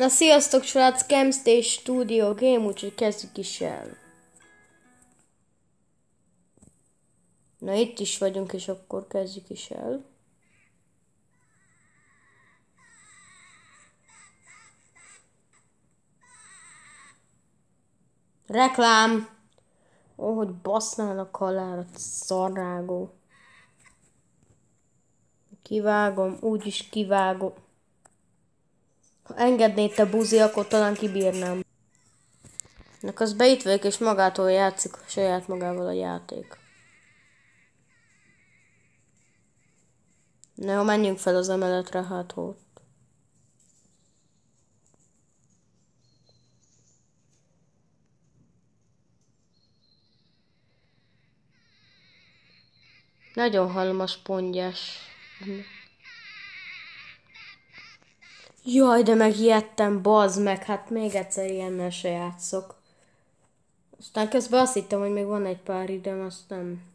Na sziasztok srác, Camstage Studio Game, úgyhogy kezdjük is el. Na itt is vagyunk, és akkor kezdjük is el. Reklám! Ó, hogy basznának halára, szarrágó. Kivágom, úgyis kivágom. Ha engednéd te buzi, akkor talán kibírnám. Na közben itt vagyok, és magától játszik saját magával a játék. Na jó, menjünk fel az emeletre, hát ott. Nagyon hallom a spongyás. Jaj, de megijedtem, bazd meg, hát még egyszer ilyennel se játszok. Aztán közben azt hittem, hogy még van egy pár időm, azt nem.